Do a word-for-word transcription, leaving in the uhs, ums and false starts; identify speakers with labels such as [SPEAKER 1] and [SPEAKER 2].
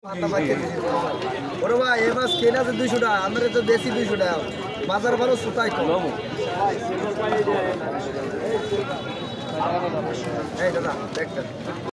[SPEAKER 1] ওরে ভাই এ মাছ কেনা আছে দুইশো টাকা, আমরা তো দেশি দুইশো টাকা, বাজার ভালো সুতাই তো। এই দাদা একটা